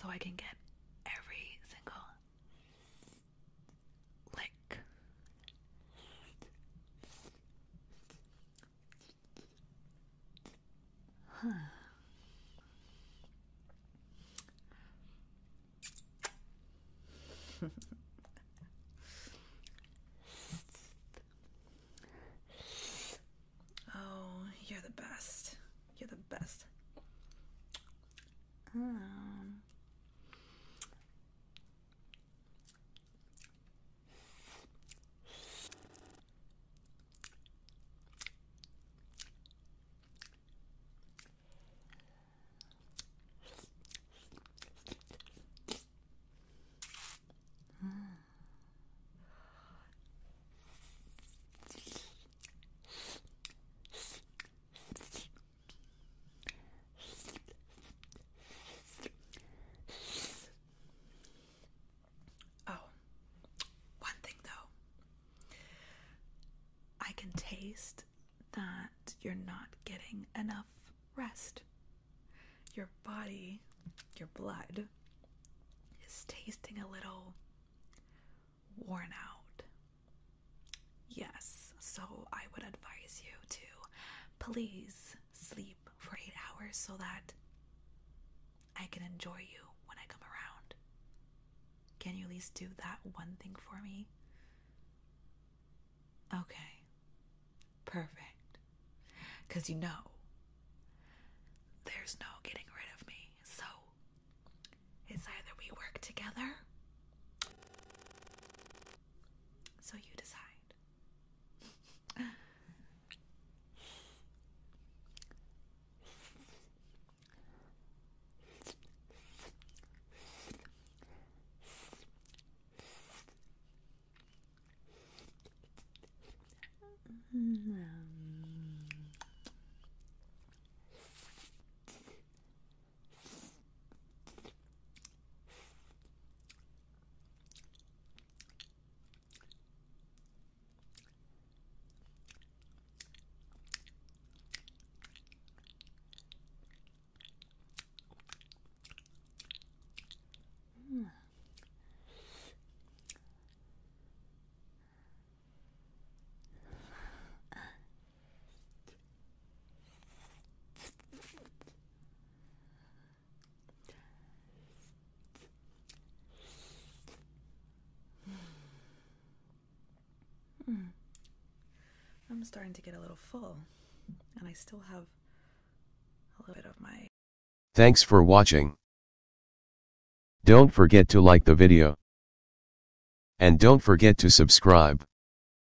so I can get every single lick. Huh. Oh, you're the best. You're the best. Oh, one thing though. I can taste that you're not getting enough rest. Your body, your blood, is tasting a little worn out. Yes, so I would advise you to please sleep for 8 hours so that I can enjoy you when I come around. Can you at least do that one thing for me? Okay, perfect. Because you know, there's no getting rid of me, so it's either we work together, so you decide. I'm starting to get a little full, and I still have a little bit of my... Thanks for watching. Don't forget to like the video. And don't forget to subscribe.